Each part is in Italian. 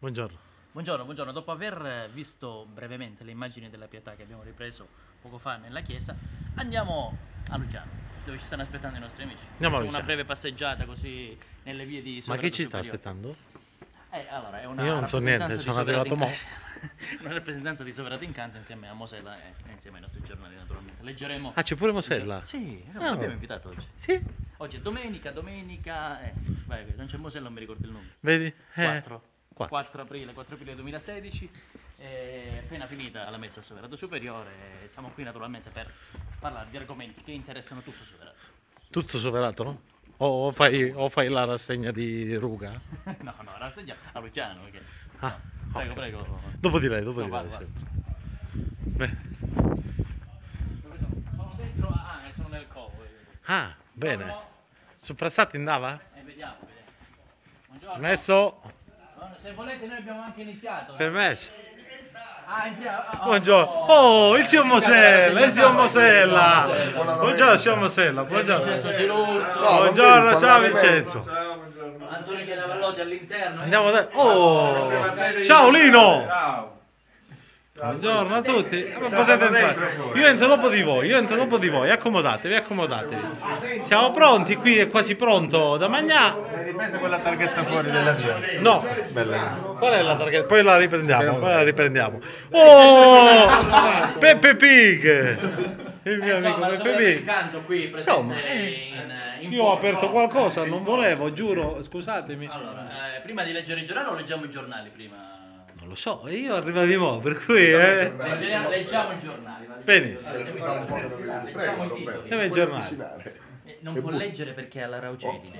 Buongiorno. Buongiorno, buongiorno. Dopo aver visto brevemente le immagini della Pietà che abbiamo ripreso poco fa nella chiesa, andiamo a Luciano, dove ci stanno aspettando i nostri amici. Andiamo a Facciamo una Luciano. breve passeggiata così nelle vie di Ma Soverato chi ci sta Superiore. aspettando? Allora, è una Io non so niente, rappresentanza di sono Soverato arrivato mo'. Una rappresentanza di Soverato Incanto insieme a Mosella e insieme ai nostri giornali, naturalmente. Leggeremo. Ah, c'è pure Mosella? Sì, Ah, l'abbiamo invitato oggi. Sì? Oggi è domenica. Vai, non c'è Mosella, non mi ricordo il nome. Vedi? 4 aprile 2016, appena finita la messa a Soverato Superiore, siamo qui naturalmente per parlare di argomenti che interessano tutto Soverato. Tutto soverato, no? O fai la rassegna di Ruga? No, rassegna a Luciano, perché... Ah, no, prego, ok. prego. Dopo di lei, dopo No, di va, lei. va. Sì. Beh. Dove sono? Sono dentro, sono nel covo. Ah, bene. No, Su Prassato andava? vediamo. Buongiorno. Messo? Se volete noi abbiamo anche iniziato. Permesso. Entriamo. Buongiorno. Oh, il zio Mosella, il zio Mosella. Buongiorno, zio Mosella. Buongiorno. Vincenzo Giruzzo. Buongiorno, ciao Vincenzo. Antonio Chiaravallotti all'interno. Andiamo da... Oh! Ciao Lino! Buongiorno a tutti. Potete entrare. Io entro dopo di voi. Accomodatevi. Siamo pronti, qui è quasi pronto da mangiare. Hai ripreso quella targhetta fuori della via? No. Qual è la targhetta? Poi la riprendiamo. Oh! Peppe Pig! Il mio amico Insomma, Peppe il Pig. canto qui Insomma, presente in io ho aperto qualcosa, non volevo, giuro, scusatemi. Allora, prima di leggere i giornali o leggiamo i giornali prima? Non lo so, io arrivavi mo', per cui Leggiamo i giornali. Va. benissimo. Leggiamo i titoli. Deve i giornali. Non può leggere perché ha la raucedine.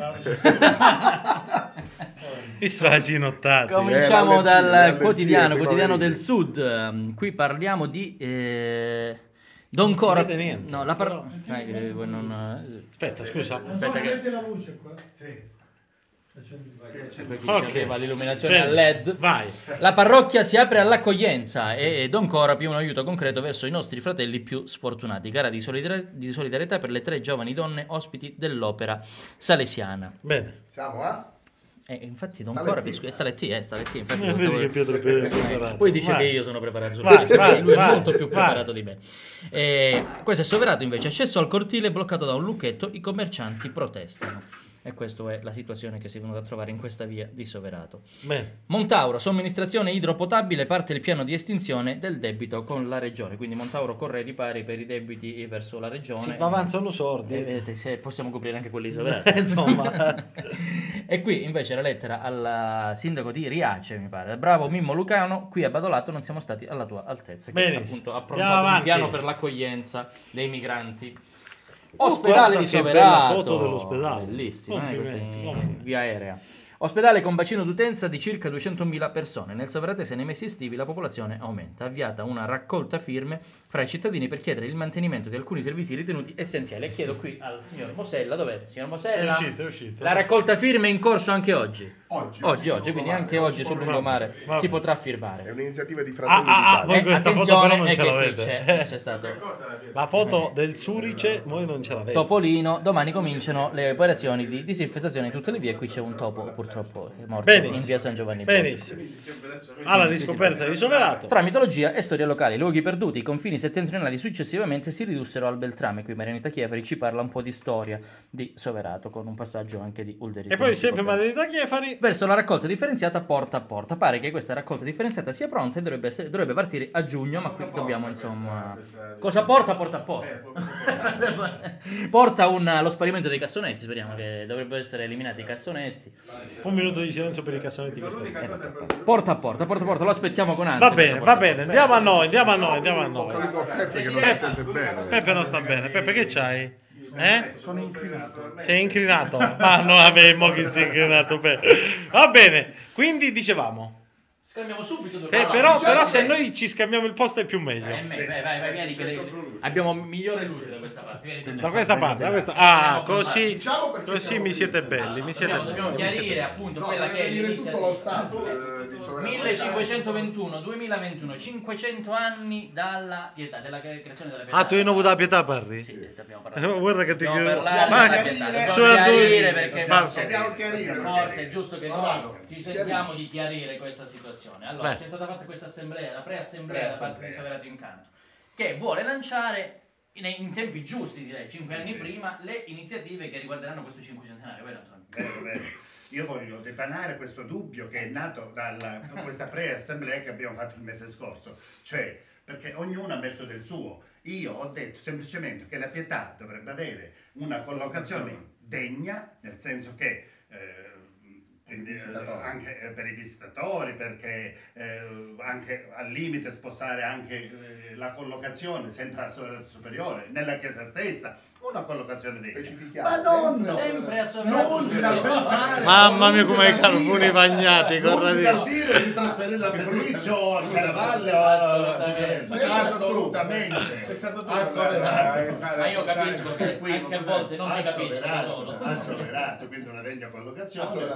I saggi nottati. Cominciamo dal allergie, quotidiano primavera. del Sud. Qui parliamo di Don Cora. vede niente, No, Aspetta, scusa. Aspetta che la luce qua? Sì. per chi Ok. aveva l'illuminazione a LED. Vai. La parrocchia si apre all'accoglienza e Don Corapi un aiuto concreto verso i nostri fratelli più sfortunati. Gara di solidarietà per le 3 giovani donne ospiti dell'opera salesiana. Bene. Siamo, Infatti Don Staletti. Corapi, Staletti, infatti Non vedi che Pietro è preparato. poi dice Vai. che io sono preparato, Vai, vai, lui è vai, molto più vai. preparato di me. Questo è Soverato invece, accesso al cortile bloccato da un lucchetto, i commercianti protestano. E questa è la situazione che si è venuta a trovare in questa via di Soverato. Bene. Montauro, somministrazione idropotabile, parte il piano di estinzione del debito con la regione. Quindi Montauro corre ai ripari per i debiti verso la regione. Sì, ma avanzano sordi. Vedete, se possiamo coprire anche quelli di Soverato. Insomma. E qui invece la lettera al sindaco di Riace, mi pare. Bravo Mimmo Lucano, qui a Badolato non siamo stati alla tua altezza. Che Benissimo. appunto ha Andiamo prontato un avanti. piano per l'accoglienza dei migranti. Ospedale guarda di che Soverato. bella foto dell'ospedale. Bellissima, Complimenti, questa in complimenti. via aerea. Ospedale con bacino d'utenza di circa 200.000 persone. Nel Soveratese nei mesi estivi la popolazione aumenta. Avviata una raccolta firme fra i cittadini per chiedere il mantenimento di alcuni servizi ritenuti essenziali. E chiedo qui al signor Mosella, dov'è? Signor Mosella? È uscito. La raccolta firme è in corso anche oggi. Oggi, Quindi anche oggi sul lungomare Vabbè. si potrà È firmare. un'iniziativa di Fratelli voi d'Italia. questa foto Attenzione, però non è ce che qui l'avete. c'è stato La foto del Zurice voi non ce l'avete. Topolino. Domani cominciano le operazioni di disinfestazione in tutte le vie. Qui c'è un topo purtroppo è morto Benissimo. in via San Giovanni Bosco. Benissimo. Alla riscoperta di Soverato. Fra mitologia e storia locale, luoghi perduti, i confini settentrionali successivamente si ridussero al Beltrame. Qui Marianita Chiefari ci parla un po' di storia di Soverato con un passaggio anche di Ulderico. E poi sempre Maledetta Chiefari. Verso la raccolta differenziata porta a porta. Pare che questa raccolta differenziata sia pronta e dovrebbe partire a giugno, ma qui dobbiamo insomma... Cosa porta? Porta a porta. Porta lo sparimento dei cassonetti, speriamo che dovrebbero essere eliminati i cassonetti. Un minuto di silenzio per i cassonetti che aspettano. Porta a porta, lo aspettiamo con ansia. Va bene, andiamo a noi. Ho capito a Peppe che non si sente bene. Peppe non sta bene. Peppe, che c'hai? Sono incrinato. Sei incrinato? Ma non avevo che sei incrinato. Va bene, quindi dicevamo. Scambiamo subito due Però se noi ci scambiamo il posto è più meglio. Vai, vieni che abbiamo migliore luce da questa parte. Vieni, Da questa parte, da questa. Ah, Diciamo perché così siamo mi siete qui. belli, mi siete Dobbiamo belli. chiarire appunto No, quella deve che è dire l'inizio tutto lo staff di Soverato. 1521-2021, 500 anni dalla pietà, della creazione della pietà. Ah, tu hai nuovo da pietà parli? Sì, abbiamo parlato. Guarda che ti Dobbiamo chiedo. parlare Ma della pietà, dobbiamo su a chiarire due- perché Va- forse Dobbiamo chiarire, forse è giusto che Ma noi vado. ci sentiamo di chiarire questa situazione. situazione. Allora, Beh. c'è stata fatta questa assemblea, la preassemblea da parte di Soverato Incanto, che vuole lanciare in tempi giusti, direi, 5 anni prima, le iniziative che riguarderanno questo cinquecentenario, vero Antonio? Vero. Io voglio depanare questo dubbio che è nato da questa preassemblea che abbiamo fatto il mese scorso, cioè perché ognuno ha messo del suo. Io ho detto semplicemente che la Pietà dovrebbe avere una collocazione degna, nel senso che anche per i visitatori, perché anche al limite spostare anche la collocazione sempre a Soverato Superiore, nella chiesa stessa, una collocazione degna. Madonna! Sempre a Soverato Superiore. Mamma mia come i carboni bagnati, Non dal dire di trasferire la Fabrizio al Carvalho, assolutamente. Ma io capisco che anche a volte non ti capisco da solo. Assoverato, quindi una degna collocazione.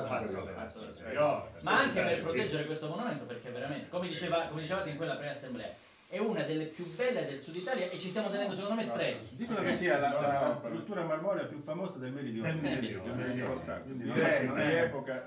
Ma anche per proteggere questo monumento, perché veramente, come dicevate in quella preassemblea, è una delle più belle del sud Italia e ci stiamo tenendo secondo me stretti. Dicono che sia la struttura marmorea più famosa del meridione. Quindi non è epoca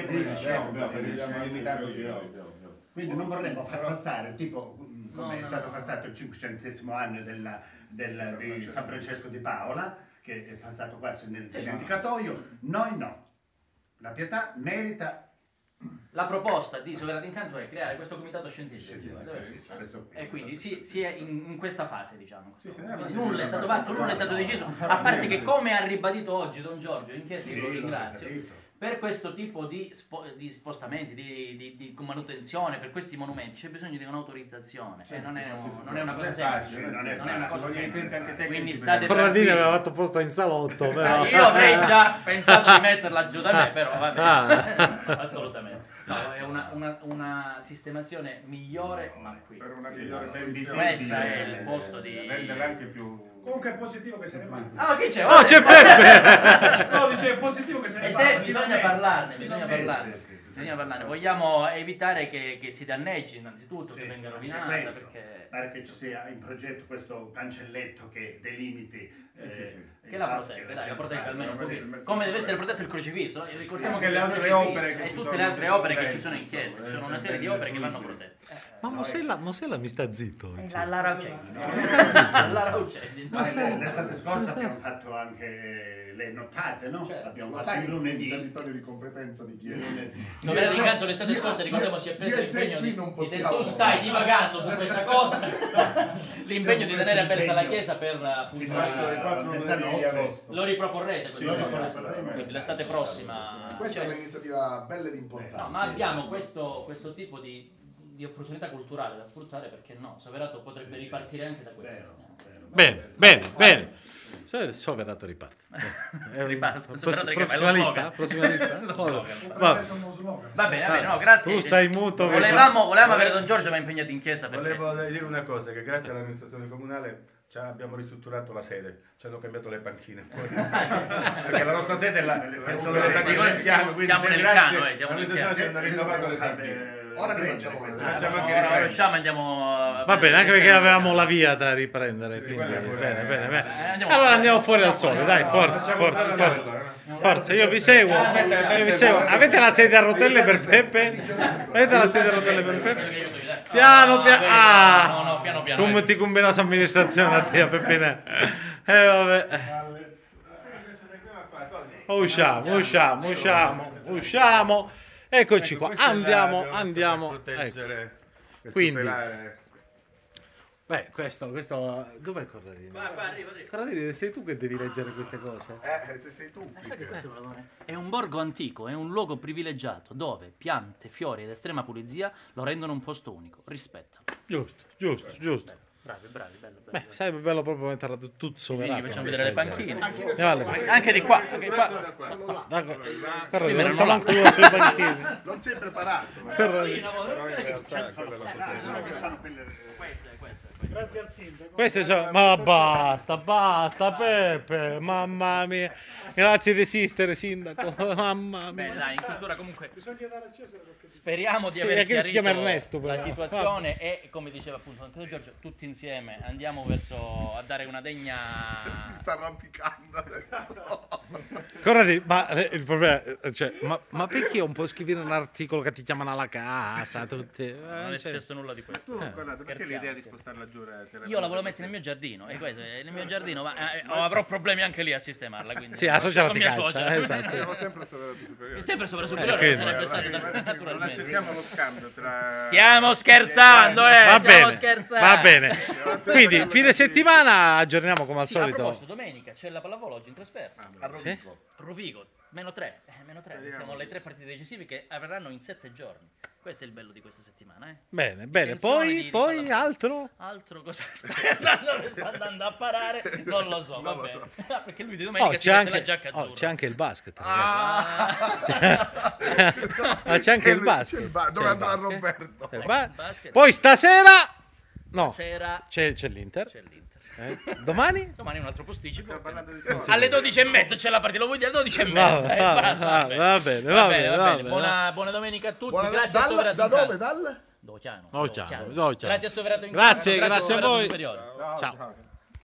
rinascente. Quindi non vorremmo far passare, tipo come è stato passato il 500° anno di San Francesco di Paola, che è passato quasi nel dimenticatoio. Noi no. La Pietà merita. La proposta di Soverato Incanto è creare questo comitato scientifico. E quindi si è in questa fase, diciamo. Nulla è stato fatto, nulla è stato deciso, a parte che, come ha ribadito oggi Don Giorgio in chiesa, lo ringrazio, per questo tipo di spostamenti, di manutenzione, per questi monumenti c'è bisogno di un'autorizzazione, non è una cosa semplice, non è una cosa semplice. Quindi state Corradini aveva fatto posto in salotto, però. io avrei già pensato di metterla giù da me, però va bene. Assolutamente. No, è una sistemazione migliore, ma qui. Per una migliore Questo è il posto di... renderla anche più... Comunque è positivo che se ne parli. Ah, chi c'è? Oh, c'è Peppe! No, dice è positivo che se ne E parli. bisogna parlarne. Bisogna parlarne. Vogliamo evitare che si danneggi innanzitutto, che venga rovinata, perché... Pare che ci sia in progetto questo cancelletto che delimiti che la protegga, dai, la protegga almeno così. Come deve essere protetto il crocifisso. Ricordiamo Anche che le altre opere che e ci tutte sono, le altre opere che che ci sono in chiesa, ci sono una serie di opere che vanno protette. Ma Mosella mi sta zitto. La Raucelli. L'estate scorsa abbiamo fatto anche le nottate, no? Abbiamo fatto il lunedì. Il territorio di competenza di chiesa. Soverato Incanto l'estate scorsa, ricordiamo, si è preso l'impegno di se tu stai divagando su questa cosa, l'impegno di tenere aperta la chiesa per appunto mezzanotte. lo riproporrete così, Sì, lo riproporremo. quindi l'estate prossima. Questa è un'iniziativa bella ed importante. No, ma abbiamo questo tipo di opportunità culturale da sfruttare, perché no? Soverato potrebbe ripartire anche da questo. Bene. Soverato riparte. Prossima lista? Va bene, no, grazie. Tu stai muto. Volevamo avere Don Giorgio, ma è impegnato in chiesa. Volevo dire una cosa, che grazie all'amministrazione comunale abbiamo ristrutturato la sede, ci hanno cambiato le panchine poi. Perché la nostra sede sono le panchine nel piano, quindi siamo nel grazie piano, siamo nel all'amministrazione ci piano. hanno rinnovato le panchine. Ora ne facciamo questa. Ora riusciamo, andiamo. Va bene, anche perché avevamo la via da riprendere. Quindi, bene. Allora andiamo fuori al sole, dai, forza. Io vi seguo. Avete la sedia a rotelle per Peppe? Piano. No, piano. Come ti conviene l'amministrazione a te, Peppine? Vabbè. Usciamo. Eccoci qua. Andiamo. Proteggere, per Quindi. tutelare. Beh, questo dov'è Corradini? Arriva. Corradini, sei tu che devi leggere queste cose. Sei tu. Sai che questo è un borgo antico, è un luogo privilegiato dove piante, fiori ed estrema pulizia lo rendono un posto unico. Rispetta. Giusto. Bravi, bello. Beh, sarebbe bello proprio metterla tutto Soverato. Quindi facciamo vedere le panchine. Vale. Anche di qua. Corradini, non sa manco due sulle panchine. Non sei preparato. Grazie al sindaco. Queste sono... Ma basta Peppe, mamma mia. Grazie di esistere, sindaco, mamma mia. Beh, dai, in chiusura comunque Bisogna dare a Cesare perché speriamo di Sì, aver che si chiama chiarito Ernesto, la però. situazione e, come diceva appunto anche Giorgio, tutti insieme andiamo verso a dare una degna... si sta arrampicando adesso. Corradi, ma il problema, cioè, ma perché non puoi scrivere un articolo che ti chiamano alla casa, tutti? Non è successo nulla di questo. Corrado, perché Scherziamo, l'idea di sì. spostarla giù? Io la volevo mettere nel mio giardino, e questo è nel mio giardino, ma avrò problemi anche lì a sistemarla. Quindi, Sì, la società con ti mia calcia, suocera. esatto. Siamo sempre sopra superiore. Sempre sopra superiore, quindi. sarebbe stato Non naturalmente. accettiamo lo scambio tra... Stiamo scherzando, Va stiamo bene, scherzando. va bene. Quindi, fine settimana aggiorniamo come al Sì, a solito. proposito, domenica c'è la pallavolo oggi in trasferta. A Rovigo. Rovigo, meno 3. Siamo alle 3 partite decisive che avverranno in 7 giorni. Questo è il bello di questa settimana, eh. Bene, bene. Tensione Poi, di poi pallavolo. altro? Altro cosa sta andando a parare? Non lo so, va lo bene. so. Ah, perché lui di domenica Oh, si mette la giacca azzurra. c'è anche il basket, Ah. ragazzi. Ma c'è anche il basket. Dove C'è il andrà basket. Roberto? C'è il Basket. Poi stasera... No, Sera c'è l'Inter. c'è l'Inter. Domani? Domani un altro posticipo. parlando di sport. Alle 12:30 c'è la partita. Lo vuoi dire alle 12:30? Va bene, va bene. Buona domenica a tutti. Buona- Grazie a Soverato da in dove? casa. Dal? Dociano. Dociano. Grazie a Soverato in Grazie, casa. grazie a Soverato voi. Superiore. Ciao.